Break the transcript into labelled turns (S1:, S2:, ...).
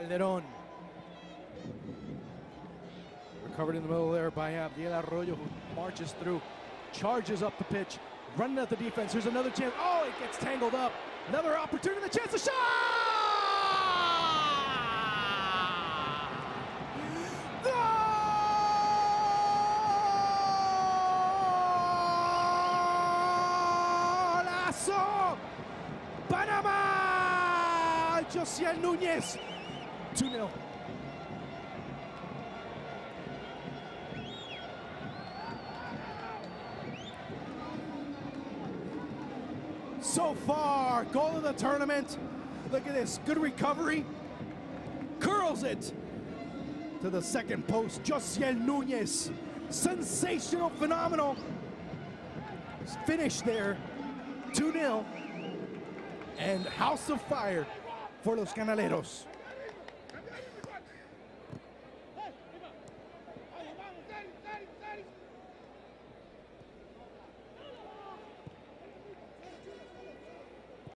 S1: Calderón. Recovered in the middle there by Abdiel Arroyo, who marches through, charges up the pitch, running at the defense. Here's another chance. Oh, it gets tangled up. Another opportunity, the chance to shot! Golazo! Panama! Josiel NUÑEZ, 2-0. So far, goal of the tournament. Look at this, good recovery. Curls it to the second post. Josiel NUñEZ, sensational, phenomenal. Finish there, 2-0. And house of fire for los Canaleros.